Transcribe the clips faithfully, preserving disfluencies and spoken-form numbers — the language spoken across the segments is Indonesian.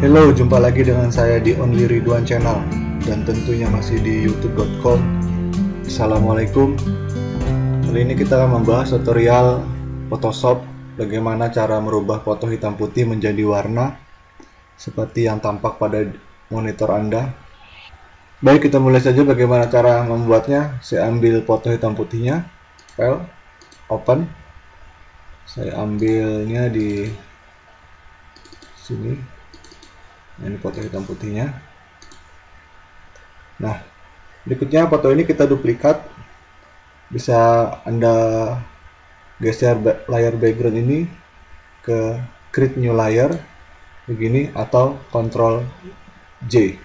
Halo, jumpa lagi dengan saya di Only Ridwan Channel dan tentunya masih di youtube dot com. Assalamualaikum. Kali ini kita akan membahas tutorial Photoshop, bagaimana cara merubah foto hitam putih menjadi warna seperti yang tampak pada monitor Anda. Baik, kita mulai saja bagaimana cara membuatnya. Saya ambil foto hitam putihnya, file, open. Saya ambilnya di sini. Nah, ini foto hitam putihnya. Nah, berikutnya foto ini kita duplikat. Bisa Anda geser layar background ini ke create new layer begini atau control J.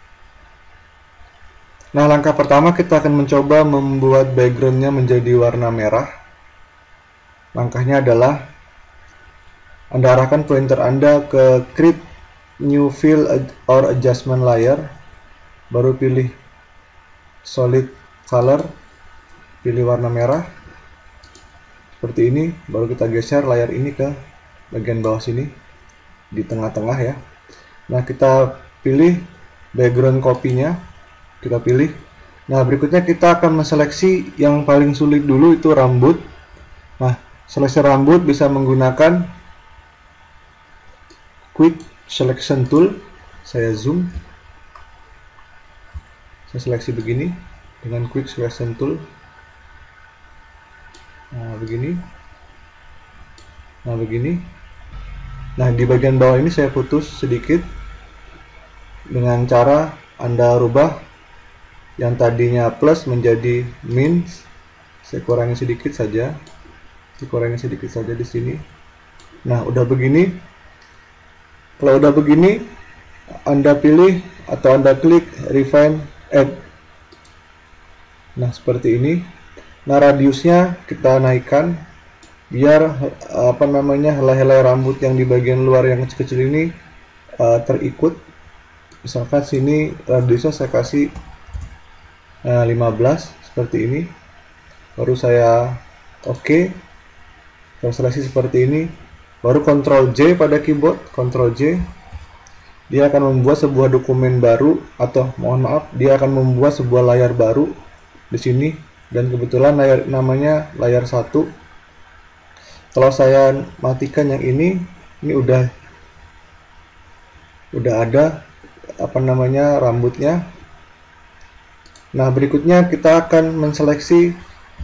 Nah, langkah pertama kita akan mencoba membuat backgroundnya menjadi warna merah. Langkahnya adalah Anda arahkan pointer Anda ke create new fill or adjustment layer, baru pilih solid color, pilih warna merah seperti ini, baru kita geser layar ini ke bagian bawah sini di tengah-tengah ya. Nah, kita pilih background copy-nya, kita pilih. Nah, berikutnya kita akan menseleksi yang paling sulit dulu, itu rambut. Nah, seleksi rambut bisa menggunakan quick selection tool. Saya zoom, saya seleksi begini dengan quick selection tool. Nah, begini. Nah, begini. Nah, di bagian bawah ini saya putus sedikit dengan cara Anda rubah yang tadinya plus menjadi min. Saya kurangi sedikit saja. Saya kurangi sedikit saja di sini. Nah, udah begini. Kalau udah begini, Anda pilih atau Anda klik refine add. Nah, seperti ini. Nah, radiusnya kita naikkan biar apa namanya helai-helai rambut yang di bagian luar yang kecil-kecil ini uh, terikut. Misalkan sini radiusnya saya kasih uh, lima belas seperti ini. Baru saya oke. Okay. Saya seleksi seperti ini. Baru control J pada keyboard, control J. Dia akan membuat sebuah dokumen baru, atau mohon maaf, dia akan membuat sebuah layar baru di sini, dan kebetulan layar namanya layar satu. Kalau saya matikan yang ini, ini udah udah ada apa namanya rambutnya. Nah, berikutnya kita akan menseleksi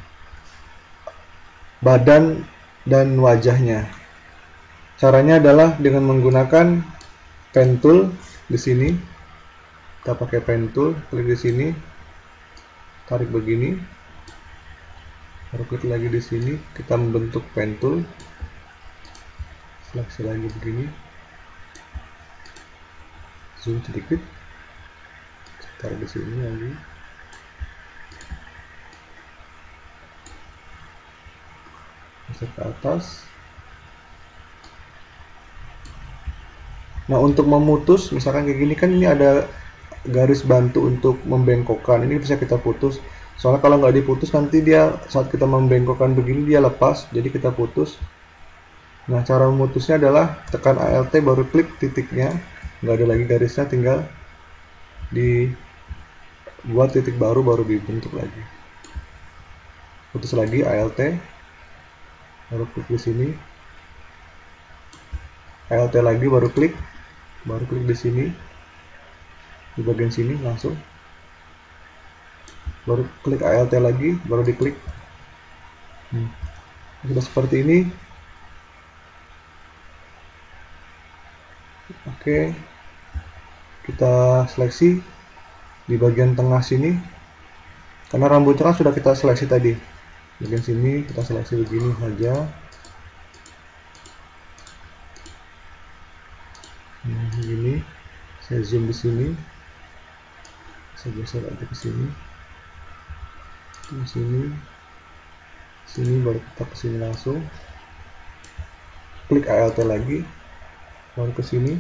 badan dan wajahnya. Caranya adalah dengan menggunakan pen tool di sini. Kita pakai pen tool, klik di sini, tarik begini, baru klik lagi di sini, kita membentuk pen tool, seleksi lagi begini, zoom sedikit, tarik di sini lagi, geser ke atas. Nah, untuk memutus, misalkan kayak gini kan ini ada garis bantu untuk membengkokkan. Ini bisa kita putus. Soalnya kalau nggak diputus nanti dia saat kita membengkokkan begini dia lepas. Jadi kita putus. Nah, cara memutusnya adalah tekan Alt baru klik titiknya. Nggak ada lagi garisnya, tinggal dibuat titik baru baru dibentuk lagi. Putus lagi Alt, baru klik di sini. Alt lagi baru klik. Baru klik di sini, di bagian sini langsung, baru klik Alt lagi, baru diklik. Hmm. Sudah seperti ini. Oke, kita seleksi di bagian tengah sini, karena rambutnya kan sudah kita seleksi tadi. Bagian sini kita seleksi begini saja. Nah, begini, saya zoom di sini, saya geser aja ke sini, ke sini, sini baru kita ke sini langsung, klik Alt lagi, baru ke sini.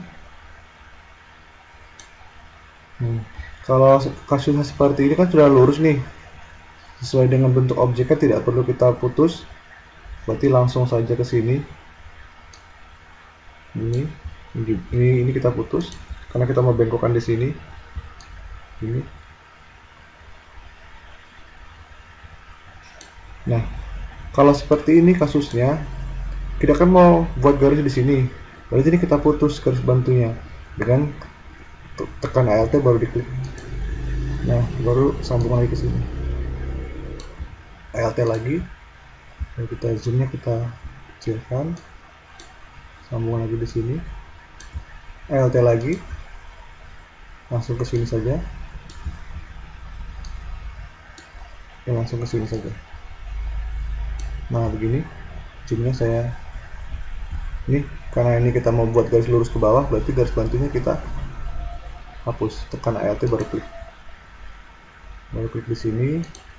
Hmm. Kalau kasusnya seperti ini kan sudah lurus nih, sesuai dengan bentuk objeknya, tidak perlu kita putus, berarti langsung saja ke sini, ini. Ini ini kita putus karena kita mau bengkokkan di sini. Ini. Nah, kalau seperti ini kasusnya, kita kan mau buat garis di sini. Berarti ini kita putus garis bantunya dengan tekan Alt baru diklik. Nah, baru sambung lagi ke sini. Alt lagi. Lalu kita zoomnya kita kecilkan. Sambung lagi di sini. Alt lagi. Langsung ke sini saja. Ya, langsung ke sini saja. Nah, begini. Zoomnya saya ini karena ini kita mau buat garis lurus ke bawah, berarti garis bantunya kita hapus. Tekan Alt baru klik. Baru klik di sini.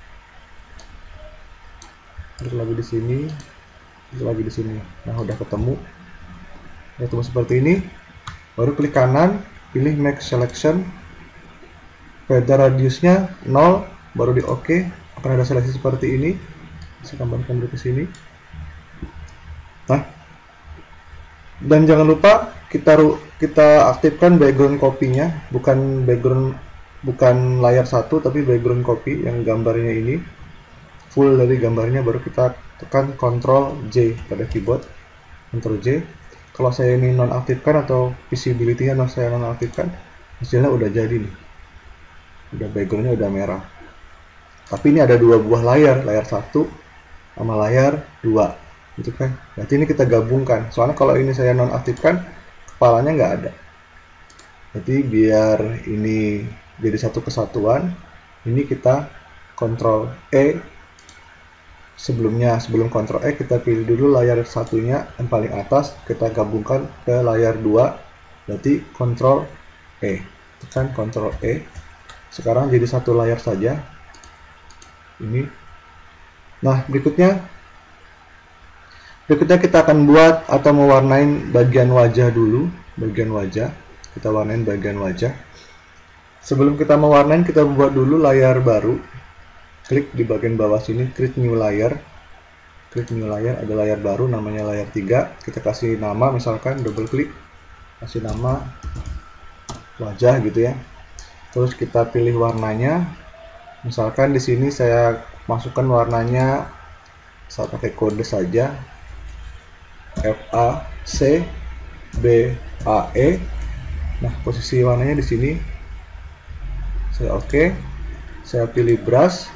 Terus lagi di sini. Terus lagi di sini. Nah, udah ketemu. Udah ketemu seperti ini. Baru klik kanan, pilih Make Selection. Feather radiusnya nol, baru di OK. Akan ada seleksi seperti ini. Saya tambahkan dulu ke sini. Nah, dan jangan lupa kita kita aktifkan background copy-nya, bukan background bukan layar satu tapi background copy yang gambarnya ini full dari gambarnya. Baru kita tekan Ctrl J pada keyboard, Ctrl J. Kalau saya ini nonaktifkan atau visibility-nya saya nonaktifkan, hasilnya udah jadi nih, udah backgroundnya udah merah. Tapi ini ada dua buah layar, layar satu sama layar dua, gitu kan? Berarti ini kita gabungkan. Soalnya kalau ini saya nonaktifkan, kepalanya nggak ada. Jadi biar ini jadi satu kesatuan, ini kita Ctrl E. Sebelumnya, sebelum Ctrl E kita pilih dulu layar satunya yang paling atas, kita gabungkan ke layar dua. Berarti Ctrl E. Tekan Ctrl E. Sekarang jadi satu layar saja. Ini. Nah, berikutnya berikutnya kita akan buat atau mewarnain bagian wajah dulu, bagian wajah. Kita warnain bagian wajah. Sebelum kita mewarnain, kita buat dulu layar baru. Klik di bagian bawah sini, create new layer. Klik new layer, ada layar baru namanya layar tiga. Kita kasih nama, misalkan double klik, kasih nama wajah gitu ya. Terus kita pilih warnanya. Misalkan di sini saya masukkan warnanya, saya pakai kode saja, F A C B A E. Nah, posisi warnanya di sini. Saya oke. Okay. Saya pilih brush.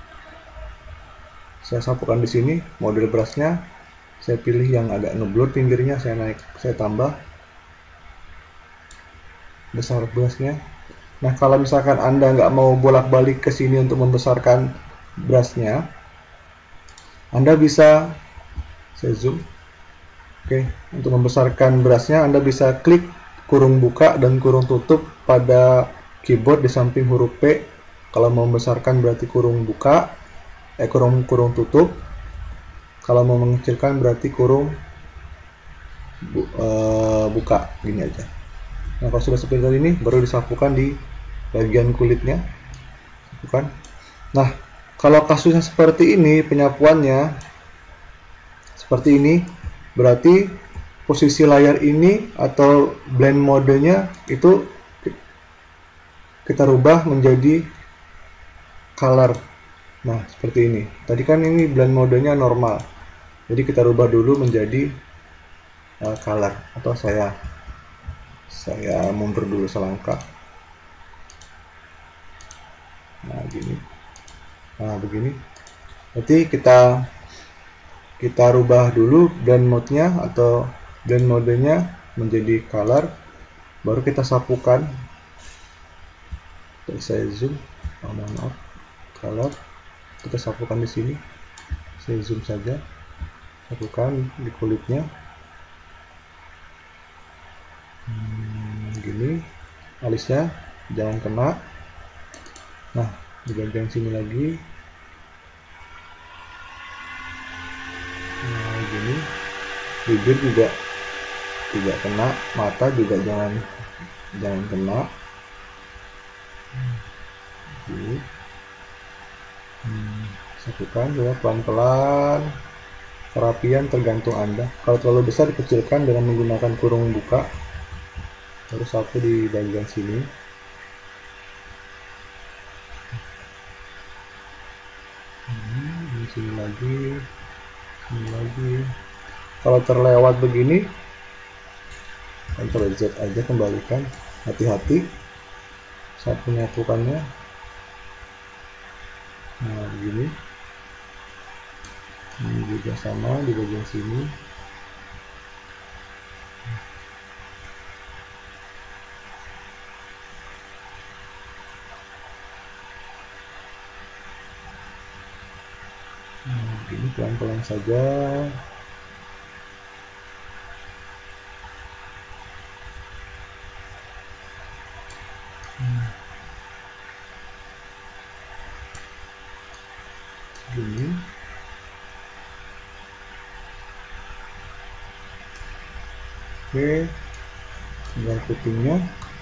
Saya sapukan di sini model brushnya. Saya pilih yang agak ngeblur pinggirnya, saya naik, saya tambah besar brushnya. Nah, kalau misalkan Anda nggak mau bolak-balik ke sini untuk membesarkan brushnya, Anda bisa, saya zoom. Oke, untuk membesarkan brushnya, Anda bisa klik kurung buka dan kurung tutup pada keyboard di samping huruf P. Kalau mau membesarkan berarti kurung buka, eh kurung kurung tutup. Kalau mau mengecilkan berarti kurung bu, uh, buka, gini aja. Nah, kalau sudah seperti ini, baru disapukan di bagian kulitnya. Bukan. Nah, kalau kasusnya seperti ini, penyapuannya seperti ini, berarti posisi layar ini atau blend modenya itu kita rubah menjadi color. Nah, seperti ini. Tadi kan ini blend modenya normal, jadi kita rubah dulu menjadi uh, color. Atau saya saya mundur dulu selangkah. Nah, gini. Nah, begini. Berarti kita kita rubah dulu blend mode-nya atau blend modenya menjadi color, baru kita sapukan. Jadi saya zoom, oh, maaf, color. Kita sapukan di sini. Saya zoom saja. Sapukan di kulitnya. Hmm, gini. Alisnya jangan kena. Nah, di bagian sini lagi. Nah, gini. Bibir juga tidak kena, mata juga jangan jangan kena. Gini. Hmm, sapukan ya pelan-pelan. Kerapian tergantung Anda. Kalau terlalu besar dikecilkan dengan menggunakan kurung buka. baru sapu di bagian sini. Hmm, di sini lagi, sini lagi. Kalau terlewat begini, Ctrl Z aja, kembalikan. Hati-hati saat menyatukannya. Nah, begini. Ini juga sama di bagian sini. Nah, begini pelan-pelan saja. Hmm. Gini. Oke, tinggal kupingnya.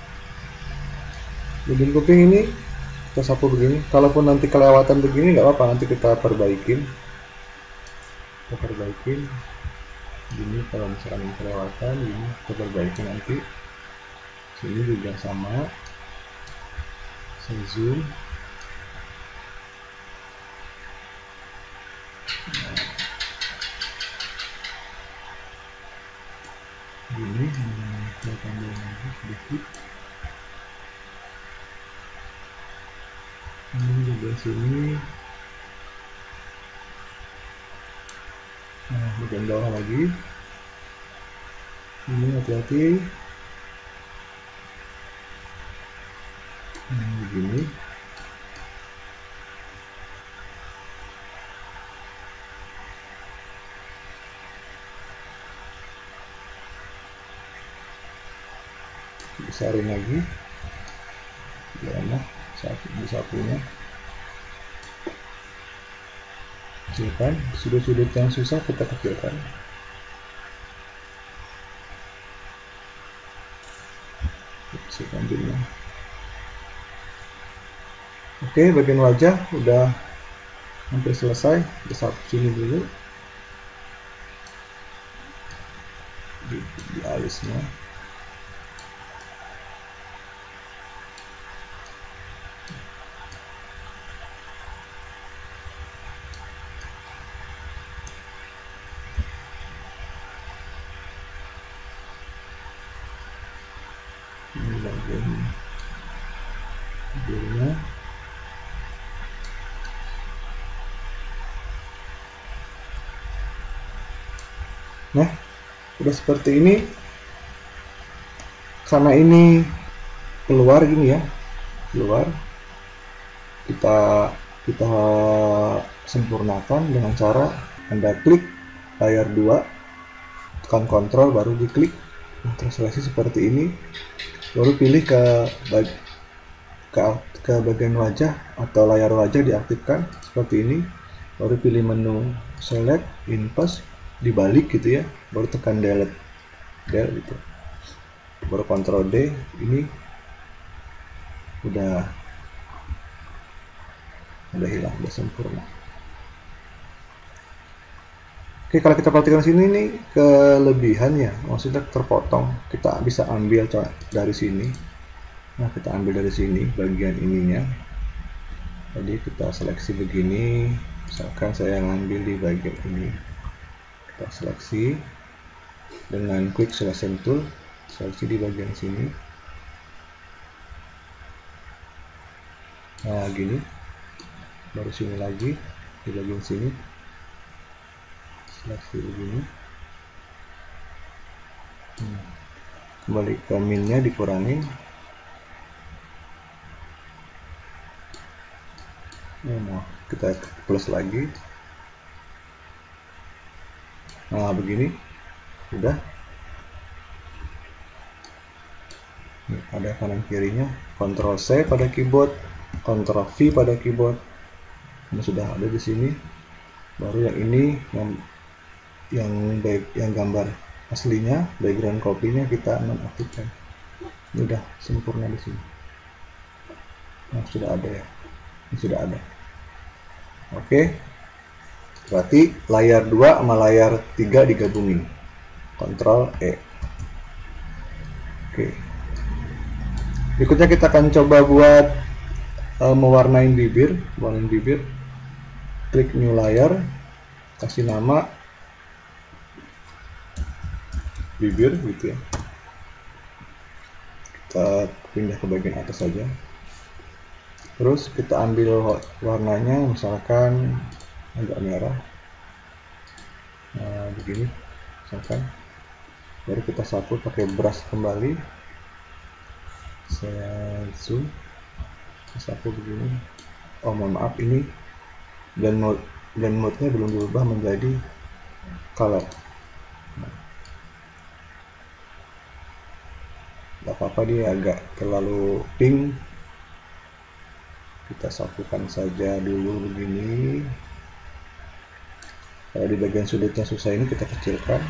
Ujung kuping ini kita sapu begini. Kalaupun nanti kelewatan begini nggak apa-apa, nanti kita perbaikin. Kita perbaikin. Gini kalau misalkan kelewatan, ini kita perbaiki nanti. Sini juga sama. Saya zoom. Gini, kita tambah lagi sedikit. Ini juga sini. Nah, bagian bawah lagi. Ini hati-hati. Nah, begini. Besarin lagi. Gimana? Sapu, sapunya. Kecilkan. Sudut-sudut yang susah kita kecilkan. Kecilkan dulu. Oke, bagian wajah udah hampir selesai. Kita sapu sini dulu. Di, di alisnya. Ini bagian bibirnya. Nah, udah seperti ini. Karena ini keluar gini ya, keluar. Kita kita sempurnakan dengan cara Anda klik layar dua, tekan kontrol baru diklik. Nah, terseleksi seperti ini. Baru pilih ke bag, ke, ke bagian wajah atau layar wajah diaktifkan seperti ini. Baru pilih menu select, input, dibalik gitu ya. Baru tekan delete, delete gitu. Baru kontrol D. Ini udah udah hilang, udah sempurna. Oke, kalau kita perhatikan sini nih kelebihannya, maksudnya terpotong. Kita bisa ambil dari sini. Nah, kita ambil dari sini bagian ininya. Jadi kita seleksi begini. Misalkan saya ngambil di bagian ini. Kita seleksi dengan quick selection tool. Seleksi di bagian sini. Nah, gini. Baru sini lagi di bagian sini. Seleksi begini. Hmm. Kembali ke minnya dikurangin. Nah, kita plus lagi. Nah, begini. Udah. Nih, ada kanan kirinya. Ctrl C pada keyboard, Ctrl V pada keyboard. Ini sudah ada di sini. Baru yang ini yang yang baik yang gambar aslinya, background copy-nya kita nonaktifkan. Ini udah sempurna di sini. Nah, sudah ada ya. Ini sudah ada. Oke. Berarti layar dua sama layar tiga digabungin. Ctrl E. Oke. Berikutnya kita akan coba buat uh, mewarnai bibir, warnain bibir. Klik new layer, kasih nama bibir gitu ya. Kita pindah ke bagian atas saja. Terus kita ambil warnanya, misalkan agak merah. Nah, begini, misalkan. Baru kita sapu pakai brush kembali. Saya zoom, sapu begini. Oh mohon maaf, ini blend mode blend mode-nya belum diubah menjadi color. Nah, nggak apa-apa, dia agak terlalu pink. Kita sapukan saja dulu begini. Kalau di bagian sudutnya susah, ini kita kecilkan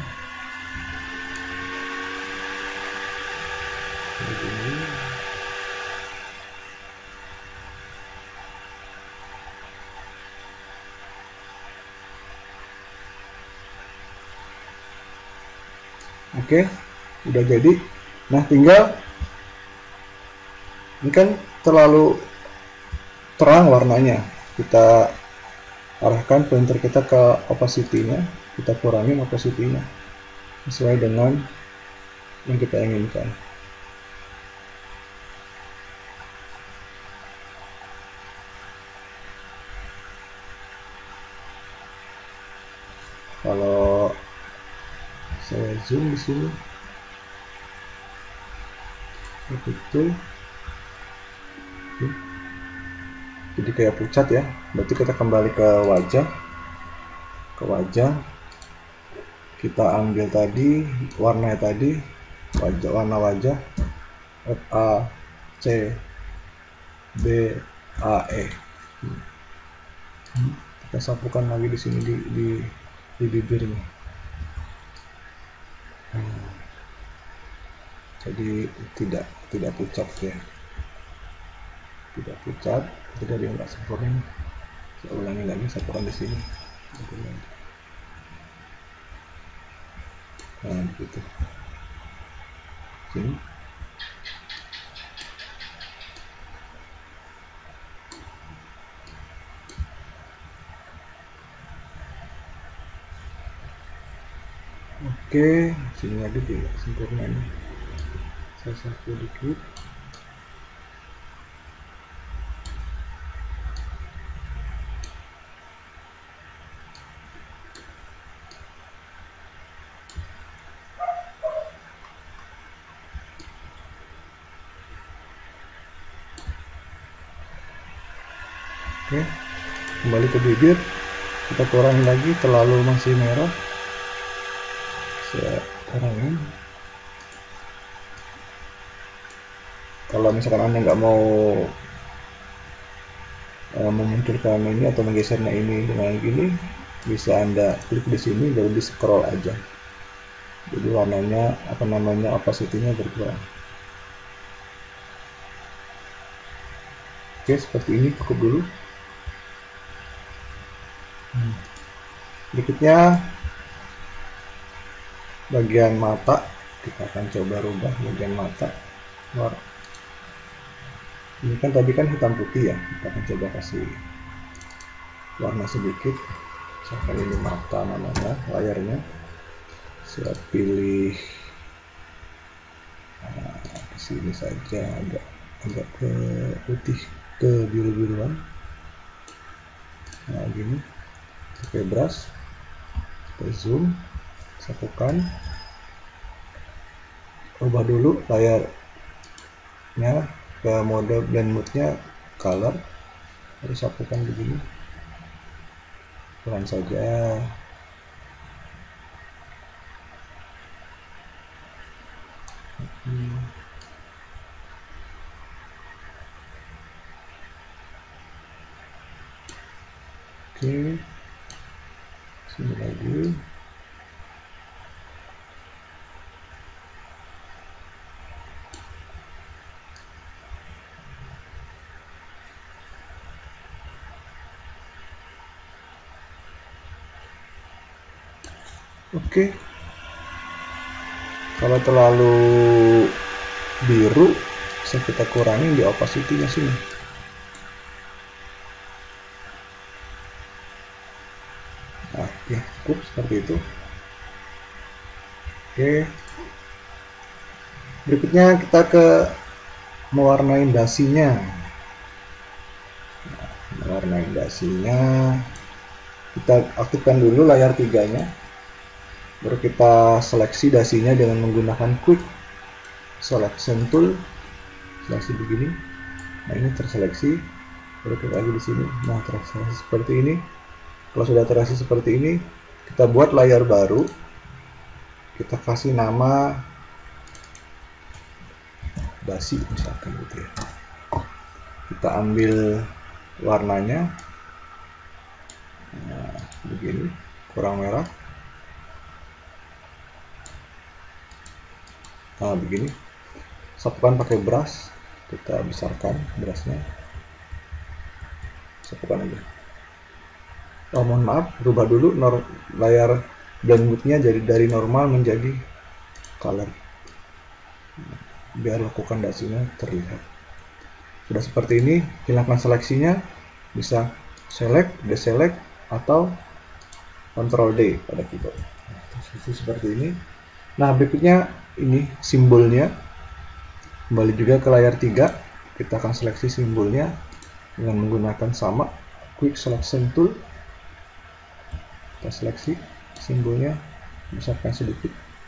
begini. Oke, udah jadi. Nah, tinggal ini kan terlalu terang warnanya, kita arahkan pointer kita ke opacity-nya, kita kurangin opacity-nya sesuai dengan yang kita inginkan. Kalau saya zoom di sini, betul, jadi kayak pucat ya. Berarti kita kembali ke wajah, ke wajah, kita ambil tadi warna tadi, wajah, warna wajah F A C B A E. Kita sapukan lagi di sini di di, di bibirnya. Hmm. Jadi tidak tidak pucat ya, tidak pucat, tidak dia nggak sempurna. Saya ulangi lagi, sapukan di sini. Nah begitu. Sini. Oke, sini lagi tidak sempurna ini. Saya sapu dikit. Oke, kembali ke bibir, kita kurangi lagi, terlalu masih merah. Saya kurangin. Kalau misalkan Anda nggak mau uh, memunculkan ini atau menggesernya ini dengan gini, bisa Anda klik di sini lalu di scroll aja. Jadi warnanya, apa namanya, opacity-nya berkurang. Oke, seperti ini cukup dulu. Hmm. Berikutnya bagian mata, kita akan coba rubah bagian mata. War. Ini kan tadi kan hitam putih ya, kita akan coba kasih warna sedikit. Misalkan ini mata namanya, layarnya. Saya pilih nah, ke sini saja, agak agak ke putih, ke biru-biruan. Nah gini, pakai brush, kita zoom, sapukan, ubah dulu layarnya ke mode blend mode-nya color, lalu sapukan begini, pelan saja. Hmm. Oke, sini lagi. Oke, kalau terlalu biru bisa kita kurangi di opacity-nya sini. Nah, ya cukup seperti itu. Oke, berikutnya kita ke mewarnai dasinya. Nah, mewarnai dasinya, kita aktifkan dulu layar tiganya, baru kita seleksi dasinya dengan menggunakan quick selection tool. Seleksi begini. Nah, ini terseleksi, baru kita lagi di sini. Nah, terseleksi seperti ini. Kalau sudah terasi seperti ini, kita buat layar baru. Kita kasih nama dasi misalkan gitu ya. Kita ambil warnanya. Nah, begini, kurang merah. Nah, begini. Sapukan pakai brush. Kita besarkan brushnya. Sapukan aja. Oh, mohon maaf, rubah dulu nor layar blend mode-nya jadi dari normal menjadi color, biar lekukan dasinya terlihat. Sudah seperti ini, hilangkan seleksinya, bisa select, deselect, atau control D pada keyboard. Nah, seperti ini. Nah, berikutnya ini simbolnya, kembali juga ke layar tiga, kita akan seleksi simbolnya dengan menggunakan sama quick selection tool. Kita seleksi simbolnya, besarkan sedikit.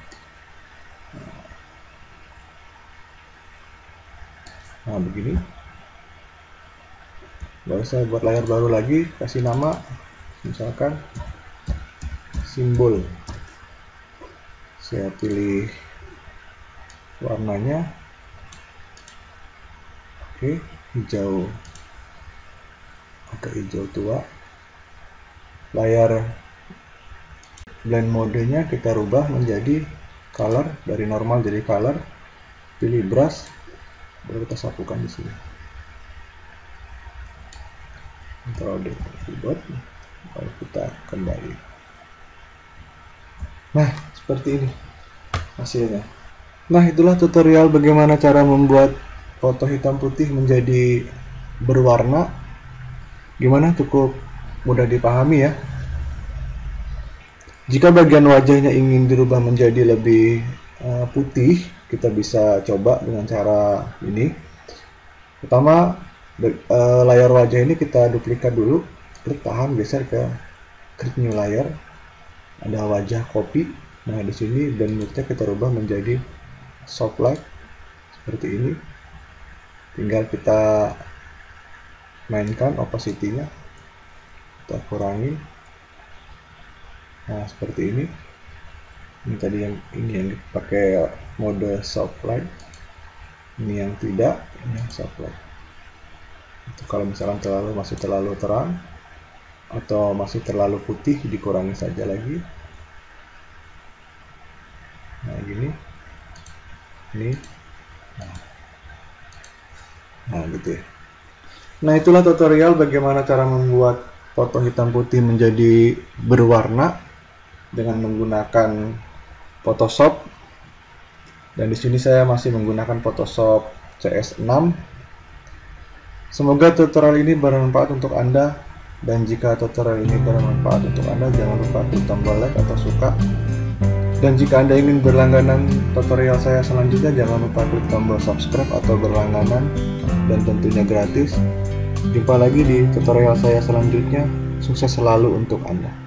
Nah, begini. Lalu saya buat layar baru lagi, kasih nama, misalkan simbol. Saya pilih warnanya, oke, hijau, agak hijau tua. Layar blend modenya kita rubah menjadi color, dari normal jadi color. Pilih brush, baru kita sapukan di sini. Control D keyboard, lalu kita kembali. Nah, seperti ini hasilnya. Nah, itulah tutorial bagaimana cara membuat foto hitam putih menjadi berwarna. Gimana, cukup mudah dipahami ya. Jika bagian wajahnya ingin dirubah menjadi lebih uh, putih, kita bisa coba dengan cara ini. Pertama, uh, layar wajah ini kita duplikat dulu, klik tahan, geser ke create new layer. Ada wajah copy. Nah, di sini blend mode-nya kita rubah menjadi soft light seperti ini. Tinggal kita mainkan opacity-nya, kita kurangi. Nah, seperti ini. Ini tadi yang ini yang dipakai mode soft light. Ini yang tidak, ini yang soft light. Itu kalau misalkan terlalu masih terlalu terang atau masih terlalu putih, dikurangi saja lagi. Nah, gini. Ini. Nah, nah gitu ya. Nah, itulah tutorial bagaimana cara membuat foto hitam putih menjadi berwarna dengan menggunakan Photoshop. Dan di sini saya masih menggunakan Photoshop C S enam. Semoga tutorial ini bermanfaat untuk Anda, dan jika tutorial ini bermanfaat untuk Anda, jangan lupa klik tombol like atau suka. Dan jika Anda ingin berlangganan tutorial saya selanjutnya, jangan lupa klik tombol subscribe atau berlangganan, dan tentunya gratis. Jumpa lagi di tutorial saya selanjutnya. Sukses selalu untuk Anda.